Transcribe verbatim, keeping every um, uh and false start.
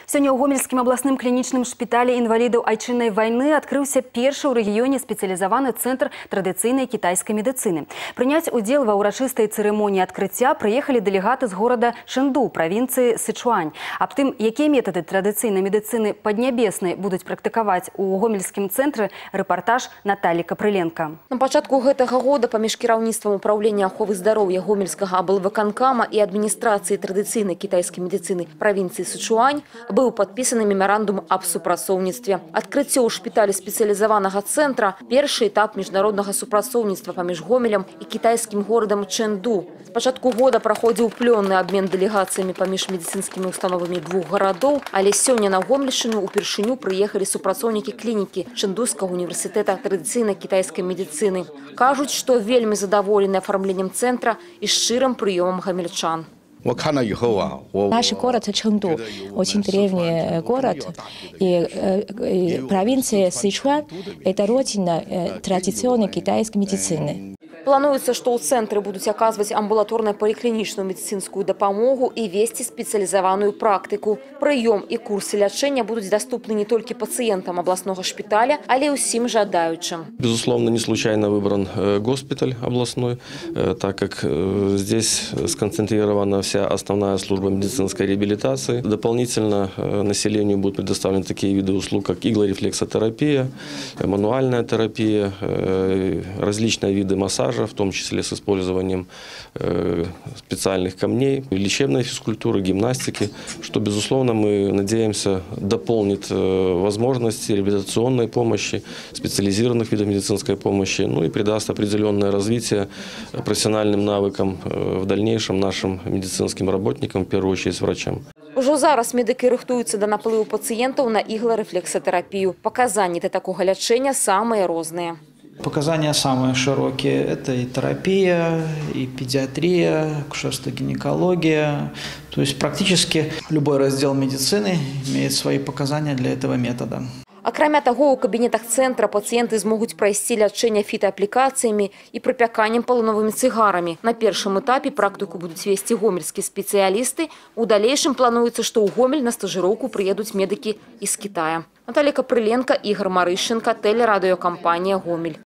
Сегодня у Гомельским областным клиничным шпитале инвалидов айчынной войны открылся первый в регионе специализованный центр традиционной китайской медицины. Принять удел во урочистой церемонии открытия приехали делегаты из города Шэнду, провинции Сычуань. Об тем, какие методы традиционной медицины поднебесной будут практиковать у Гомельским центре, репортаж Натальи Капрыленко. На початку гэтага года паміж кіраўніцтвам управления аховы здоровья Гомельскага аблвыканкама и администрации традиционной китайской медицины провинции Сычуань был подписан меморандум об супрацоўніцтве. Открытие у шпиталя специализованного центра – первый этап международного супрацоўніцтва паміж Гомелем и китайским городом Чэнду. С початку года проходил пленный обмен делегациями паміж медицинскими установами двух городов, але сегодня на Гомельщину упершыню приехали супрацоўнікі клиники Чэндускага университета традиционной китайской медицины. Кажут, что вельми задоволены оформлением центра и ширым приемом гомельчан. Наш город Чэнду очень древний город, и, и провинция Сычуань – это родина традиционной китайской медицины. Плануется, что у центра будут оказывать амбулаторно-поликлиничную медицинскую допомогу и вести специализованную практику. Прием и курсы лечения будут доступны не только пациентам областного шпиталя, але и всем жадающим. Безусловно, не случайно выбран госпиталь областной, так как здесь сконцентрирована вся основная служба медицинской реабилитации. Дополнительно населению будут предоставлены такие виды услуг, как иглорефлексотерапия, мануальная терапия, различные виды массажа, в том числе с использованием э, специальных камней, лечебной физкультуры, гимнастики, что, безусловно, мы надеемся, дополнит э, возможности реабилитационной помощи, специализированных видов медицинской помощи, ну и придаст определенное развитие профессиональным навыкам э, в дальнейшем нашим медицинским работникам, в первую очередь врачам. Уже зараз медики рыхтуюцца до наплыву пациентов на иглорефлексотерапию. Показания для такого лечения самые разные. Показания самые широкие. Это и терапия, и педиатрия, акушерство-гинекология. То есть практически любой раздел медицины имеет свои показания для этого метода. Акрамя того, у кабинетах центра пациенты смогут пройти лечение фитоаппликациями и пропяканием полоновыми цигарами. На первом этапе практику будут вести гомельские специалисты. В дальнейшем плануется, что у Гомель на стажировку приедут медики из Китая. Наталья Капрыленко, Игорь Марыщенко, телерадиокомпания «Гомель».